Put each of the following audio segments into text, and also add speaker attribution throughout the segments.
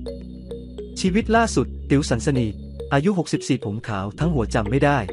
Speaker 1: ชีวิตล่าสุดติ๋วสันสนีอายุ64ผมขาวทั้งหัวจำไม่ได้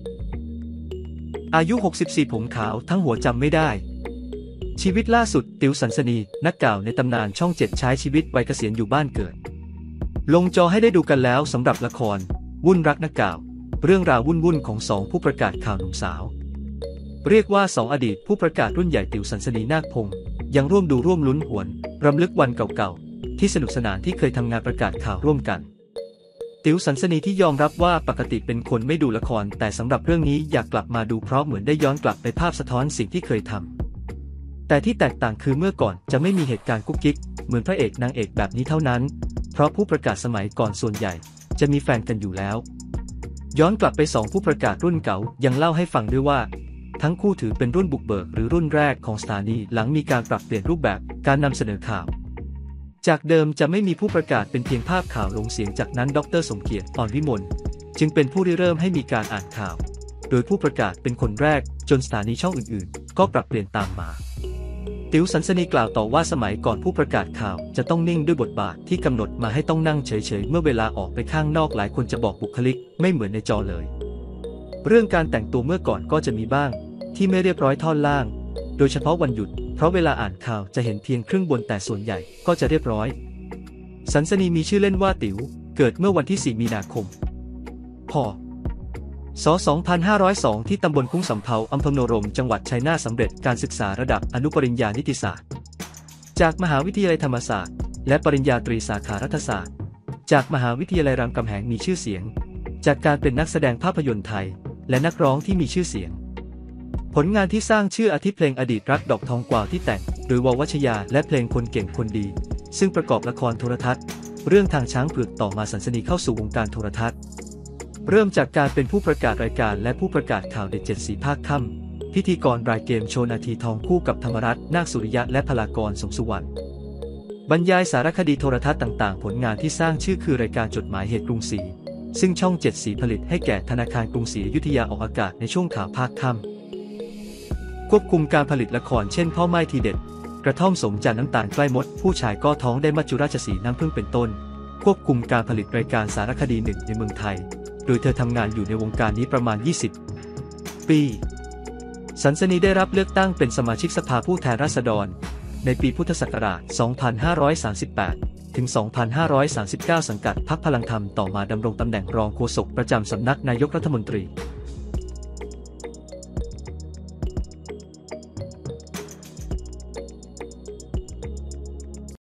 Speaker 1: อายุ64ผมขาวทั้งหัวจำไม่ได้ชีวิตล่าสุดติ๋วสันสนีนักกล่าวในตำนานช่อง7ใช้ชีวิตวัยเกษียณอยู่บ้านเกิดลงจอให้ได้ดูกันแล้วสำหรับละครวุ่นรักนักกล่าวเรื่องราววุ่นๆของ2ผู้ประกาศข่าวหนุ่มสาวเรียกว่า2อดีตผู้ประกาศรุ่นใหญ่ติ๋วสันสนีนาคพงษ์ยังร่วมดูร่วมลุ้นหวนรำลึกวันเก่าๆที่สนุกสนานที่เคยทำงานประกาศข่าวร่วมกันติ๋วสันสนีที่ยอมรับว่าปกติเป็นคนไม่ดูละครแต่สำหรับเรื่องนี้อยากกลับมาดูเพราะเหมือนได้ย้อนกลับไปภาพสะท้อนสิ่งที่เคยทำแต่ที่แตกต่างคือเมื่อก่อนจะไม่มีเหตุการณ์กุ๊กกิ๊กเหมือนพระเอกนางเอกแบบนี้เท่านั้นเพราะผู้ประกาศสมัยก่อนส่วนใหญ่จะมีแฟนกันอยู่แล้วย้อนกลับไป2ผู้ประกาศรุ่นเก่ายังเล่าให้ฟังด้วยว่าทั้งคู่ถือเป็นรุ่นบุกเบิกหรือรุ่นแรกของสถานีหลังมีการปรับเปลี่ยนรูปแบบการนำเสนอข่าวจากเดิมจะไม่มีผู้ประกาศเป็นเพียงภาพข่าวลงเสียงจากนั้นดร.สมเกียรติอ่อนวิมลจึงเป็นผู้ริเริ่มให้มีการอ่านข่าวโดยผู้ประกาศเป็นคนแรกจนสถานีช่องอื่นๆก็ปรับเปลี่ยนตามมาติ๋วสันสนีกล่าวต่อว่าสมัยก่อนผู้ประกาศข่าวจะต้องนิ่งด้วยบทบาทที่กำหนดมาให้ต้องนั่งเฉยๆเมื่อเวลาออกไปข้างนอกหลายคนจะบอกบุคลิกไม่เหมือนในจอเลยเรื่องการแต่งตัวเมื่อก่อนก็จะมีบ้างที่ไม่เรียบร้อยท่อนล่างโดยเฉพาะวันหยุดเพราะเวลาอ่านข่าวจะเห็นเพียงครึ่งบนแต่ส่วนใหญ่ก็จะเรียบร้อยสันสนีมีชื่อเล่นว่าติ๋วเกิดเมื่อวันที่4มีนาคมพ.ศ. 2502ที่ตำบลคุ้งสำเภาอำเภอโนรมจังหวัดชัยนาทสำเร็จการศึกษาระดับอนุปริญญานิติศาสตร์จากมหาวิทยาลัยธรรมศาสตร์และปริญญาตรีสาขารัฐศาสตร์จากมหาวิทยาลัยรามคำแหงมีชื่อเสียงจากการเป็นนักแสดงภาพยนตร์ไทยและนักร้องที่มีชื่อเสียงผลงานที่สร้างชื่ออาทิเพลงอดีตรักดอกทองกวาวที่แต่งโดยววัชยาและเพลงคนเก่งคนดีซึ่งประกอบละครโทรทัศน์เรื่องทางช้างเผือกต่อมาสันสนีเข้าสู่วงการโทรทัศน์เริ่มจากการเป็นผู้ประกาศรายการและผู้ประกาศข่าวเด็ด7 สีภาคค่ำพิธีกรรายเกมโชว์นาทีทองคู่กับธรรมรัตน์นาคสุริยะและพลากรสมสุวรรณบรรยายสารคดีโทรทัศน์ต่างๆผลงานที่สร้างชื่อคือรายการจดหมายเหตุกรุงศรีซึ่งช่อง7 สีผลิตให้แก่ธนาคารกรุงศรีอยุธยาออกอากาศในช่วงข่าวภาคค่ำควบคุมการผลิตละครเช่นพ่อไม้ทีเด็ดกระท่อมสมจานน้ำตาลใกล้มดผู้ชายก็ท้องได้มัจจุราชสีห์น้ำพึ่งเป็นต้นควบคุมการผลิตรายการสารคดีหนึ่งในเมืองไทยโดยเธอทำงานอยู่ในวงการนี้ประมาณ20 ปีสันสนีได้รับเลือกตั้งเป็นสมาชิกสภาผู้แทนราษฎรในปีพุทธศักราช 2538 ถึง 2539 สังกัดพรรคพลังธรรมต่อมาดำรงตำแหน่งรองโฆษกประจำสำนักนายกรัฐมนตรี